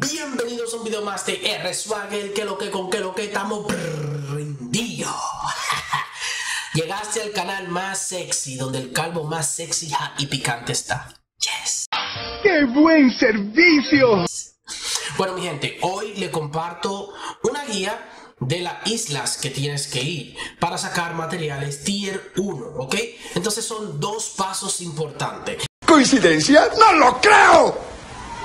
Bienvenidos a un video más de R-Swagger, que lo que con que lo que estamos prendidos. Llegaste al canal más sexy, donde el calvo más sexy y picante está. Yes. ¡Qué buen servicio! Bueno, mi gente, hoy le comparto una guía de las islas que tienes que ir para sacar materiales Tier 1, ¿ok? Entonces son dos pasos importantes. ¿Coincidencia? ¡No lo creo!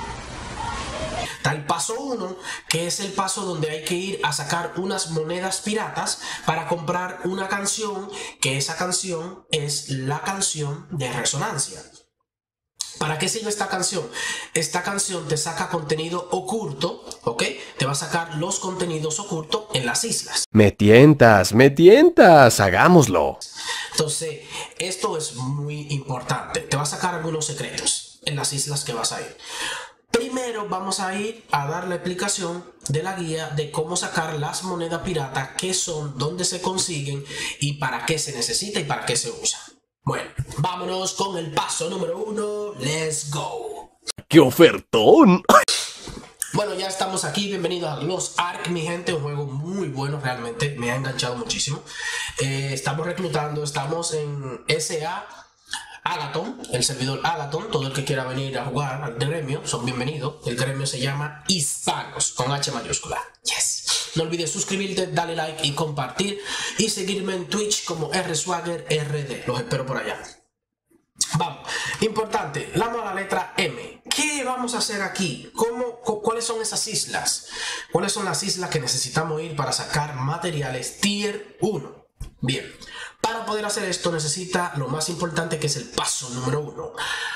Está el paso 1, que es el paso donde hay que ir a sacar unas monedas piratas para comprar una canción, que esa canción es la canción de resonancia. ¿Para qué sirve esta canción? Esta canción te saca contenido oculto, ¿ok? Te va a sacar los contenidos ocultos en las islas. Me tientas, hagámoslo. Entonces, esto es muy importante. Te va a sacar algunos secretos en las islas que vas a ir. Primero vamos a ir a dar la explicación de la guía de cómo sacar las monedas piratas, qué son, dónde se consiguen y para qué se necesita y para qué se usa. Bueno, vámonos con el paso número 1. Let's go. ¡Qué ofertón! Bueno, ya estamos aquí. Bienvenidos a Lost Ark, mi gente. Un juego muy bueno, realmente. Me ha enganchado muchísimo. Estamos reclutando, estamos en SA Agathon, el servidor Agathon. Todo el que quiera venir a jugar al gremio son bienvenidos. El gremio se llama Hispanos, con H mayúscula. Yes. No olvides suscribirte, darle like y compartir. Y seguirme en Twitch como R-Swagger-RD. Los espero por allá. Vamos. Importante, vamos a la letra M. ¿Qué vamos a hacer aquí? ¿Cuáles son esas islas? ¿Cuáles son las islas que necesitamos ir para sacar materiales Tier 1? Bien. Para poder hacer esto necesita lo más importante, que es el paso número 1.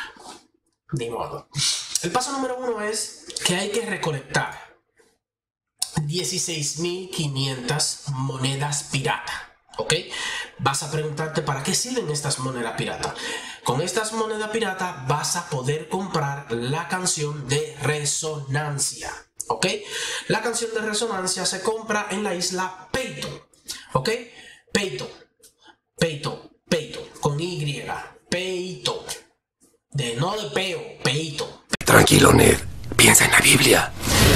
Ni modo. El paso número 1 es que hay que recolectar 16.500 monedas pirata. ¿Ok? Vas a preguntarte para qué sirven estas monedas pirata. Con estas monedas pirata vas a poder comprar la canción de resonancia. ¿Ok? La canción de resonancia se compra en la isla Peito. ¿Ok? Peito, con Y, Peito. No de peo, Peito. Tranquilo, Ned. Piensa en la Biblia.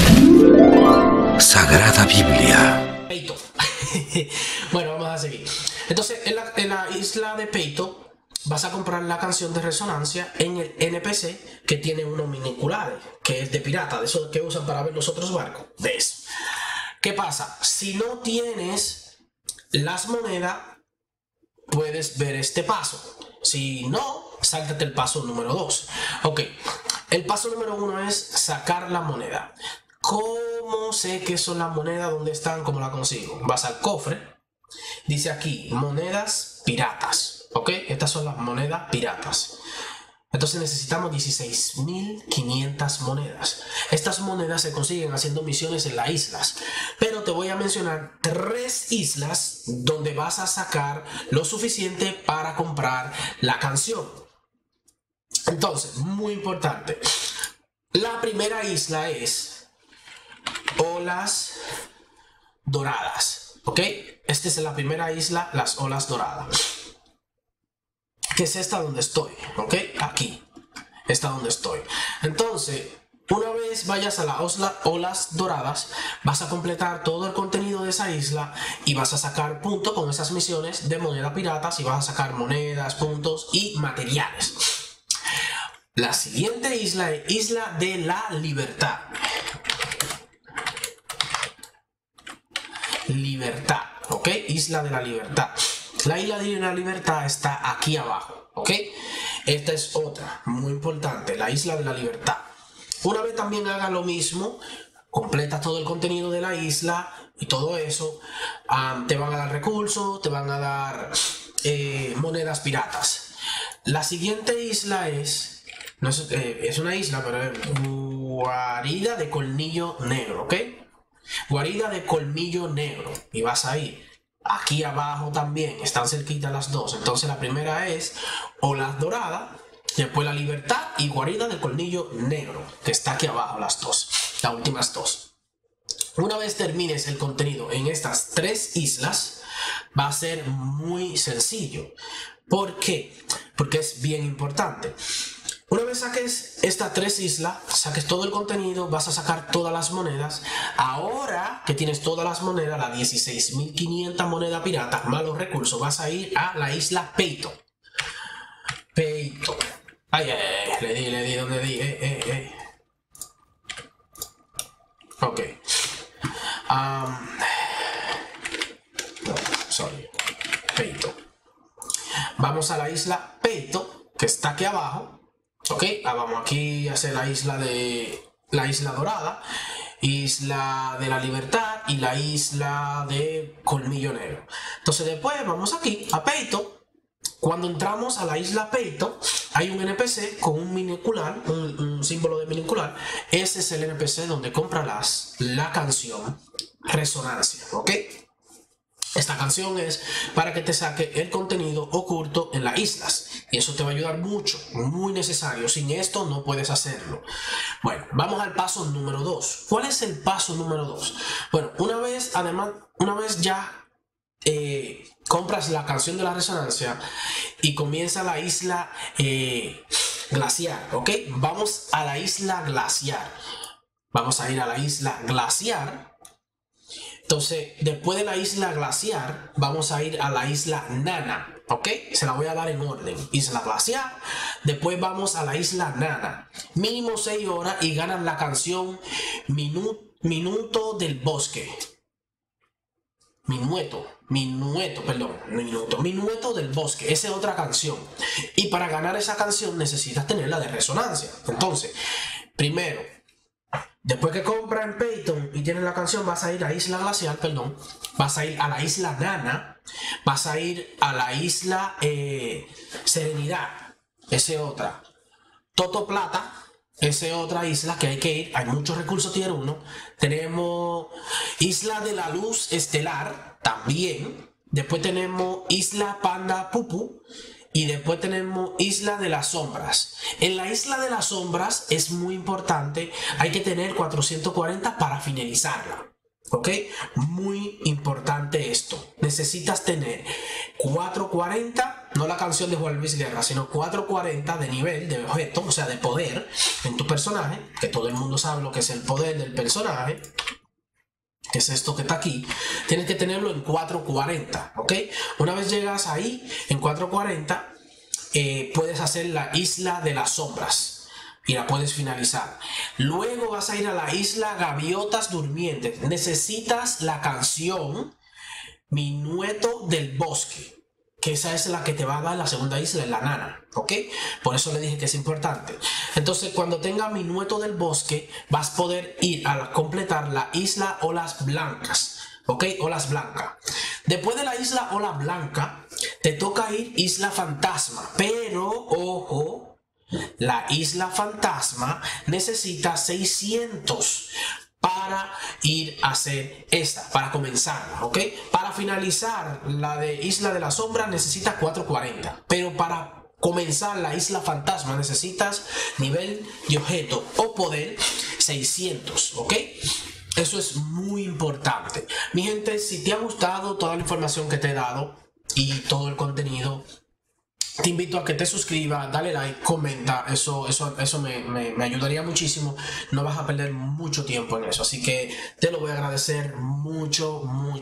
Sagrada Biblia. Peito. Bueno, vamos a seguir. Entonces, en la isla de Peito vas a comprar la canción de resonancia en el NPC, que tiene unos miniculares, que es de pirata, de esos que usan para ver los otros barcos. De eso. ¿Qué pasa? Si no tienes las monedas, puedes ver este paso. Si no, sáltate el paso número 2. Ok, el paso número 1 es sacar la moneda. ¿Cómo sé qué son las monedas? ¿Dónde están? ¿Cómo la consigo? Vas al cofre. Dice aquí, monedas piratas. Ok, estas son las monedas piratas. Entonces necesitamos 16.500 monedas. Estas monedas se consiguen haciendo misiones en las islas. Pero te voy a mencionar 3 islas donde vas a sacar lo suficiente para comprar la canción. Entonces, muy importante. La primera isla es Olas Doradas. ¿Ok? Esta es la primera isla, las Olas Doradas. Que es esta donde estoy, ¿ok? Aquí, esta donde estoy. Entonces, una vez vayas a las olas doradas, vas a completar todo el contenido de esa isla y vas a sacar puntos con esas misiones de moneda piratas, y vas a sacar monedas, puntos y materiales. La siguiente isla es Isla de la Libertad. Libertad, ¿ok? Isla de la Libertad. La isla de la Libertad está aquí abajo, ¿ok? Esta es otra, muy importante, la isla de la Libertad. Una vez también haga lo mismo, completa todo el contenido de la isla y todo eso, te van a dar recursos, te van a dar monedas piratas. La siguiente isla es, no es, es una isla, pero es Guarida de Colmillo Negro, ¿ok? Guarida de Colmillo Negro, y vas a ir. Aquí abajo también, están cerquitas las dos. Entonces la primera es Olas Doradas, después la Libertad y Guarida del Colmillo Negro, que está aquí abajo, las dos, las últimas dos. Una vez termines el contenido en estas 3 islas, va a ser muy sencillo. ¿Por qué? Porque es bien importante. Una vez saques estas 3 islas, saques todo el contenido, vas a sacar todas las monedas. Ahora que tienes todas las monedas, las 16.500 monedas piratas, más los recursos, vas a ir a la isla Peito. Peito. Ay, le di, donde di. Ok. Sorry. Peito. Vamos a la isla Peito, que está aquí abajo. Ok, vamos aquí a hacer la isla dorada, isla de la libertad y la isla de Colmillo Negro. Entonces después vamos aquí a Peito. Cuando entramos a la isla Peito, hay un NPC con un minicular, un símbolo de minicular. Ese es el NPC donde compra la canción Resonancia, ¿ok? Esta canción es para que te saque el contenido oculto en las islas. Y eso te va a ayudar mucho, muy necesario. Sin esto no puedes hacerlo. Bueno, vamos al paso número 2. ¿Cuál es el paso número 2? Bueno, una vez ya compras la canción de la resonancia y comienza la isla glaciar, ¿ok? Vamos a la isla glaciar. Vamos a ir a la isla glaciar. Entonces, después de la isla glaciar, vamos a ir a la isla Nana, ¿ok? Se la voy a dar en orden. Isla glaciar, después vamos a la isla Nana. Mínimo 6 horas y ganan la canción Minuto del Bosque. Minueto del Bosque. Esa es otra canción. Y para ganar esa canción necesitas tener la de resonancia. Entonces, primero, después que compras en Payton y tienes la canción, vas a ir a Isla Glacial, vas a ir a la Isla Nana, vas a ir a la Isla Serenidad, esa es otra. Toto Plata, esa es otra isla que hay que ir, hay muchos recursos tier 1. Tenemos Isla de la Luz Estelar, también. Después tenemos Isla Panda Pupu. Y después tenemos Isla de las Sombras. En la Isla de las Sombras es muy importante. Hay que tener 440 para finalizarla. ¿Ok? Muy importante esto. Necesitas tener 440, no la canción de Juan Luis Guerra, sino 440 de nivel, de objeto, o sea, de poder en tu personaje. Que todo el mundo sabe lo que es el poder del personaje. Que es esto que está aquí, tienes que tenerlo en 440, ¿ok? Una vez llegas ahí, en 440, puedes hacer la Isla de las Sombras y la puedes finalizar. Luego vas a ir a la Isla Gaviotas Durmientes. Necesitas la canción Minueto del Bosque, que esa es la que te va a dar la segunda isla, en la Nana, ¿ok? Por eso le dije que es importante. Entonces, cuando tenga Minueto del Bosque, vas a poder ir a completar la isla Olas Blancas, ¿ok? Olas Blancas. Después de la isla Olas Blancas, te toca ir Isla Fantasma, pero, ojo, la Isla Fantasma necesita 600 para ir a hacer esta, para comenzarla, ¿ok? Para finalizar la de Isla de la Sombra necesitas 440, pero para comenzar la Isla Fantasma necesitas nivel de objeto o poder 600, ¿ok? Eso es muy importante. Mi gente, si te ha gustado toda la información que te he dado y todo el contenido, te invito a que te suscribas, dale like, comenta, eso me ayudaría muchísimo. No vas a perder mucho tiempo en eso, así que te lo voy a agradecer mucho.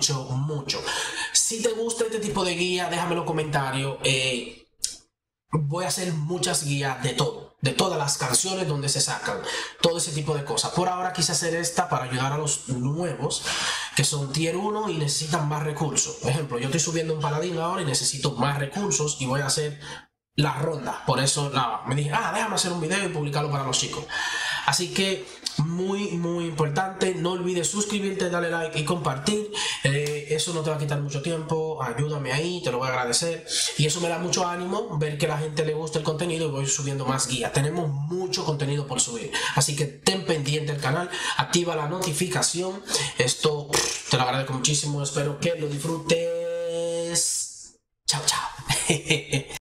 Si te gusta este tipo de guía, déjame en los comentarios. Voy a hacer muchas guías de todo, de todas las canciones donde se sacan, todo ese tipo de cosas. Por ahora quise hacer esta para ayudar a los nuevos que son tier 1 y necesitan más recursos. Por ejemplo, yo estoy subiendo un paladín ahora y necesito más recursos y voy a hacer la ronda. Por eso me dije, déjame hacer un video y publicarlo para los chicos. Así que muy importante, no olvides suscribirte, darle like y compartir. Eso no te va a quitar mucho tiempo, ayúdame ahí, te lo voy a agradecer. Y eso me da mucho ánimo, ver que a la gente le gusta el contenido y voy subiendo más guías. Tenemos mucho contenido por subir, así que ten pendiente el canal, activa la notificación. Esto te lo agradezco muchísimo, espero que lo disfrutes. Chao.